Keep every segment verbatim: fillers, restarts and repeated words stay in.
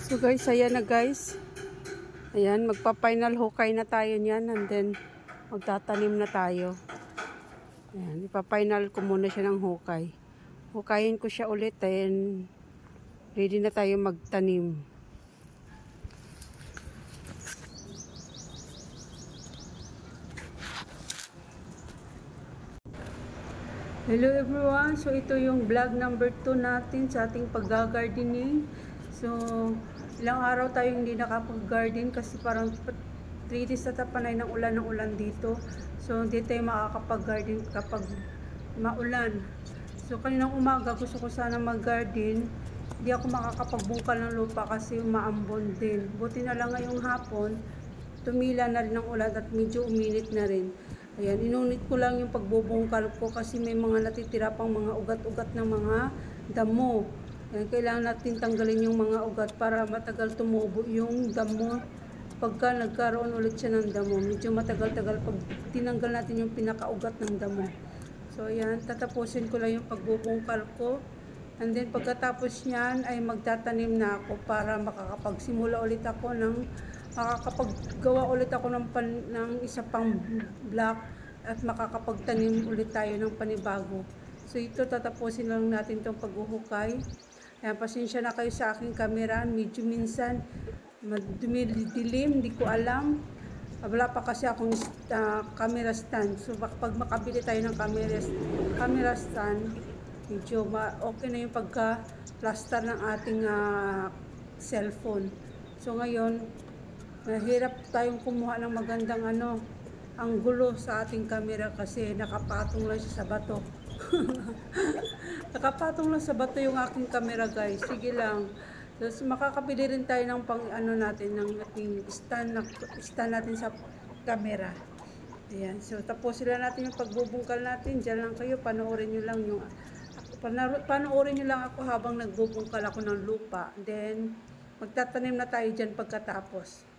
So guys, ayan na guys. Ayan, magpa-final hukay na tayo niyan and then magtatanim na tayo. Ayan, ipa-final ko muna siya ng hukay. Hukayin ko siya ulit and ready na tayo magtanim. Hello everyone! So ito yung vlog number two natin sa ating pag-gardening. So ilang araw tayo hindi nakapag-garden kasi parang three days na tapanay ng ulan ng ulan dito. So hindi tayo makakapag-garden kapag maulan. So kaninang umaga gusto ko sana mag-garden. Hindi ako makakapagbungkal ng lupa kasi umaambon din. Buti na lang ngayong hapon, tumila na rin ng ulan at medyo uminit na rin. Ayan, inunit ko lang yung pagbubungkal ko kasi may mga natitira pang mga ugat-ugat ng mga damo. Ayan, kailangan natin tanggalin yung mga ugat para matagal tumubo yung damo. Pagka nagkaroon ulit siya ng damo, medyo matagal-tagal pag tinanggal natin yung pinakaugat ng damo. So ayan, tatapusin ko lang yung pagbubungkal ko. And then pagkatapos niyan ay magtatanim na ako para makakapagsimula ulit ako ng makakapaggawa ulit ako ng, pan, ng isa pang block at makakapagtanim ulit tayo ng panibago. So ito tatapusin lang natin itong paghuhukay. Ayan, pasensya na kayo sa aking camera. Medyo minsan dumidilim, hindi ko alam. Wala pa kasi akong uh, camera stand. So pag makabili tayo ng camera, camera stand, medyo okay na yung pagka-plaster ng ating uh, cellphone. So ngayon, mahirap tayong kumuha ng magandang ano, anggulo sa ating camera kasi nakapatong lang siya sa bato. Nakapatong lang sa bato yung aking camera guys. Sige lang. Tapos makakabili rin tayo ng pang ano natin, ng ating stand, na, stand natin sa camera. Ayan. So tapos sila natin yung pagbubungkal natin. Diyan lang kayo, panoorin nyo lang yung panoorin nyo lang ako habang nagbubungkal ako ng lupa. Then magtatanim na tayo dyan pagkatapos.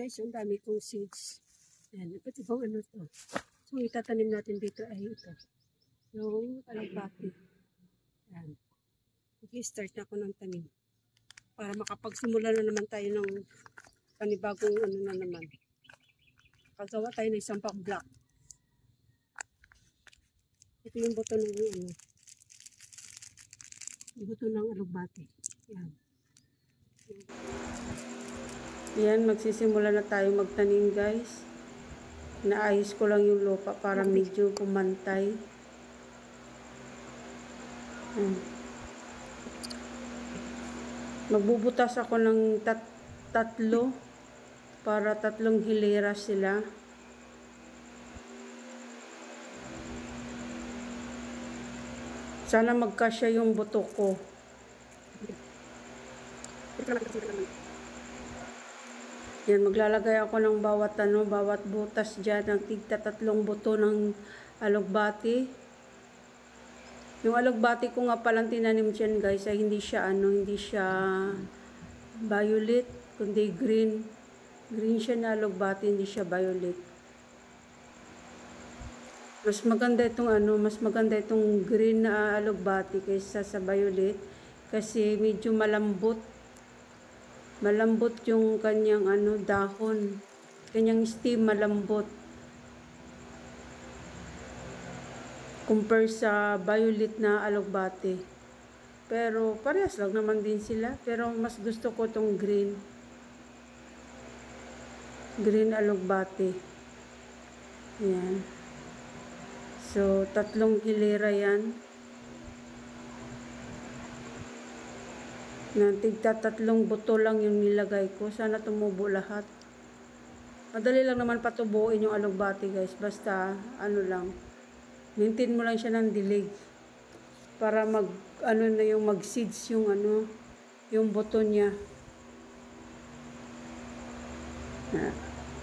guys, ang dami kong seeds. Ayan, iba't ibang ano to. So, itatanim natin dito ay ito. Yung alagbati. Ayan. Mag-start na ako ng tanim. Para makapagsimula na naman tayo ng panibagong ano na naman. Pagawa tayo ng isang pang-block. Ito yung buto ng ano. Yung buto ng alagbati. Ayan. Ayan, magsisimula na tayo magtanim guys. Naayos ko lang yung lupa para medyo pumantay. Ayan. Magbubutas ako ng tat tatlo para tatlong hilera sila. Sana magkasya yung buto ko. Yan, maglalagay ako ng bawat ano, bawat butas dyan ng tigta tatlong buto ng alugbati. Yung alugbati ko nga palang tinanim dyan guys ay hindi siya ano, hindi siya violet, kundi green. Green siya na alugbati, hindi siya violet. Mas maganda itong ano, mas maganda itong green na alugbati kaysa sa violet kasi medyo malambot. Malambot yung kanyang ano, dahon. Kanyang stem malambot. Compare sa violet na alugbati. Pero parehas lang naman din sila. Pero mas gusto ko itong green. Green alugbati. Ayan. So, tatlong hilera yan. Tigta tatlong buto lang yung nilagay ko. Sana tumubo lahat. Madali lang naman patubuin yung alugbati guys. Basta, ano lang. Maintain mo lang siya ng dilig. Para mag, ano na yung mag-seeds yung ano, yung buto niya. Na.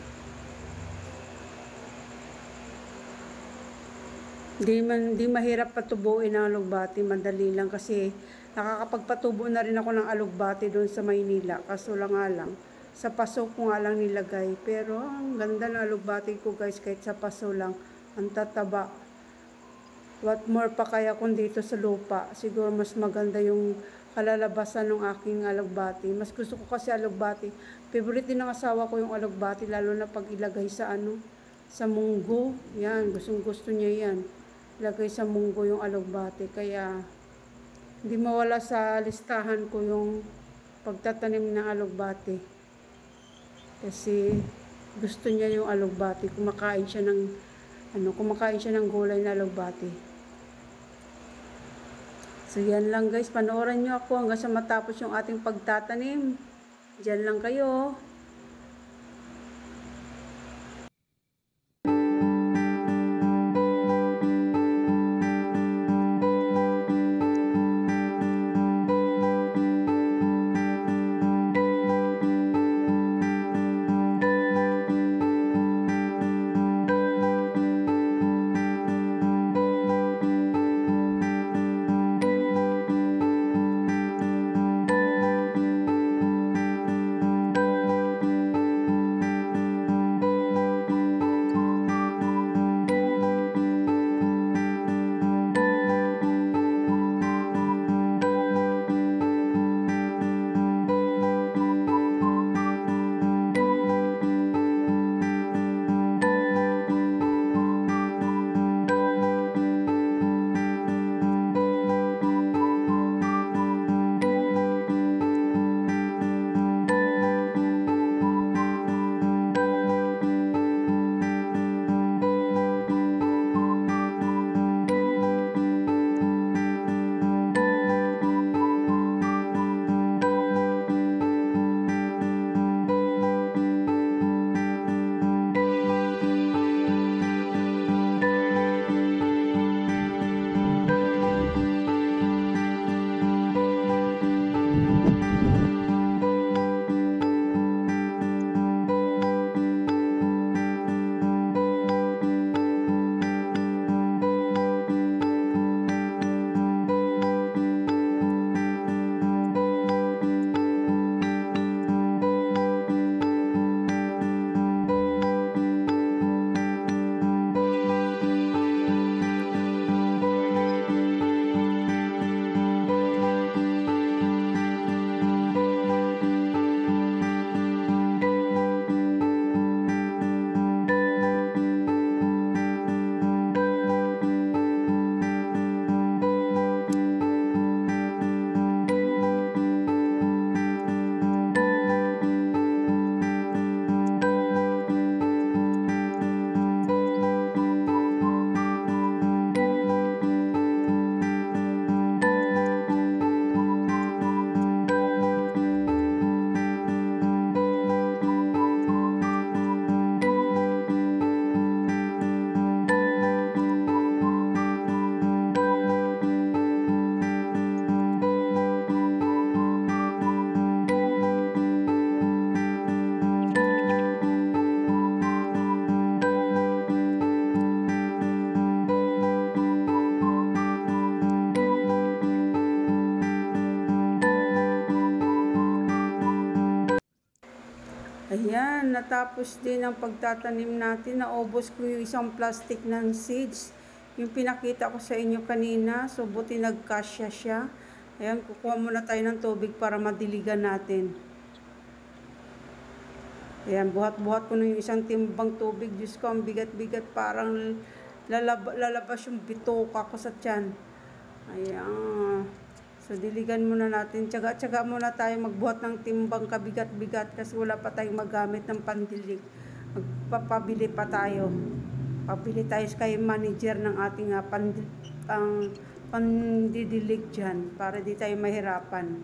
Di man, di mahirap patubuin ang alugbati. Madali lang kasi nakakapagpatubo na rin ako ng alugbati doon sa Maynila. Kaso lang nga lang, sa paso ko nga lang nilagay. Pero ang ganda ng alugbati ko guys, kahit sa paso lang, ang tataba. What more pa kaya kung dito sa lupa. Siguro mas maganda yung kalalabasan ng aking alugbati. Mas gusto ko kasi alugbati. Favorite din ng asawa ko yung alugbati, lalo na pag ilagay sa ano, sa munggo. Yan, gustong gusto niya yan. Ilagay sa munggo yung alugbati. Kaya hindi mawala sa listahan ko yung pagtatanim ng alugbati. Kasi gusto niya yung alugbati. Kumakain siya ng ano, kumakain siya ng gulay na alugbati. So yan lang guys, panoorin nyo ako hanggang sa matapos yung ating pagtatanim. Diyan lang kayo. Ayan, natapos din ang pagtatanim natin. Naubos ko yung isang plastic ng seeds. Yung pinakita ko sa inyo kanina. So, buti nagkasya siya. Ayan, kukuha muna tayo ng tubig para madiligan natin. Ayan, buhat-buhat ko na yung isang timbang tubig. Diyos ko, ang bigat-bigat. Parang lalab lalabas yung bitoka ko sa tiyan. Ayan. So, diligan muna natin. Tsaga-tsaga muna tayo magbuhat ng timbang kabigat-bigat kasi wala pa tayong magamit ng pandilig. Magpapabili pa tayo. Pabili tayo kay manager ng ating uh, pandil ang pandidilig dyan para di tayo mahirapan.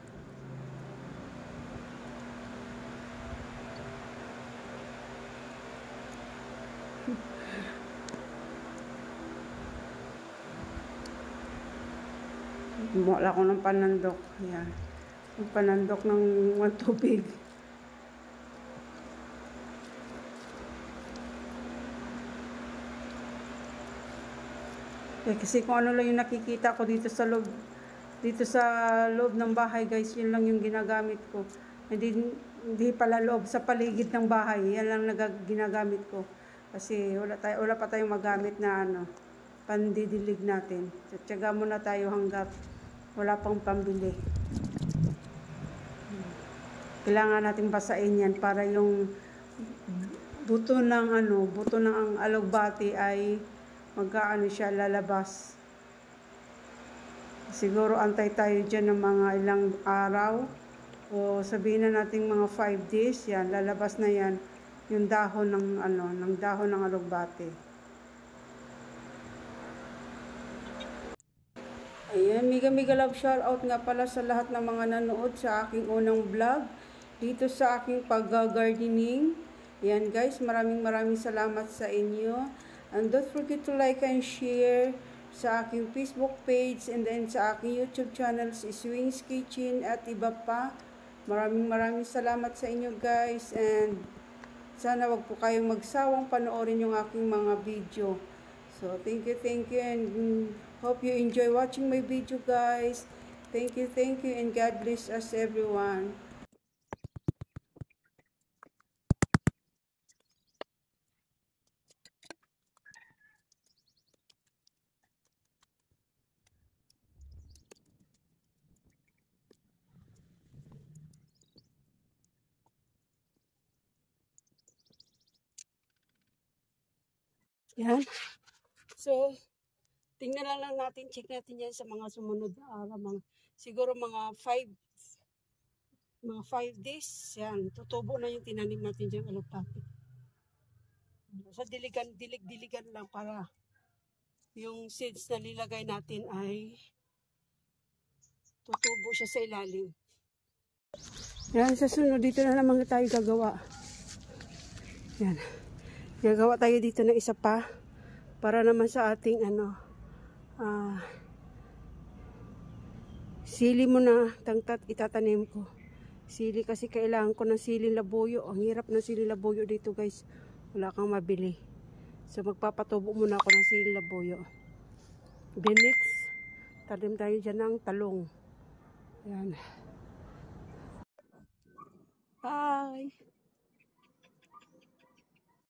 Wala ko ng panandok. Ayan. Yung panandok ng tubig. Eh, kasi kung ano lang yung nakikita ko dito sa loob, dito sa loob ng bahay guys, yun lang yung ginagamit ko. Hindi, hindi pala loob, sa paligid ng bahay, yan lang nag ginagamit ko. Kasi wala, tayo, wala pa tayong magamit na ano, pandidilig natin. So, tiyaga muna tayo hanggat wala pang pambili. Kailangan natin basain yan para yung buto ng ano, buto ng ang alugbati ay magkaano siya lalabas. Siguro antay tayo dyan ng mga ilang araw o sabihin na natin mga five days, yan, lalabas na yan yung dahon ng ano, ng dahon ng alugbati. Ayan, mega mega love shout out nga pala sa lahat ng mga nanood sa aking unang vlog dito sa aking pag-gardening. Ayan guys, maraming maraming salamat sa inyo. And don't forget to like and share sa aking Facebook page and then sa aking YouTube channel si Swings Kitchen at iba pa. Maraming maraming salamat sa inyo guys, and sana wag po kayong magsawang panoorin yung aking mga video. So, thank you, thank you, and hope you enjoy watching my video, guys. Thank you, thank you, and God bless us, everyone. Yan. So, tingnan lang, lang natin, check natin yan sa mga sumunod na araw. Mga, siguro mga five mga five days, yan, tutubo na yung tinanim natin dyan alugbati. Sa diligan, dilig-diligan lang para yung seeds na nilagay natin ay tutubo siya sa ilalim. Yan, sa sunod, dito na naman tayo gagawa. Yan. Gagawa tayo dito ng isa pa para naman sa ating ano, ah, sili muna, tangtat itatanim ko. Sili kasi kailangan ko ng siling labuyo. Ang hirap ng siling labuyo dito guys. Wala kang mabili. So magpapatubo muna ako ng siling labuyo. Then next, tanim tayo dyan ng talong. Ayan. Bye!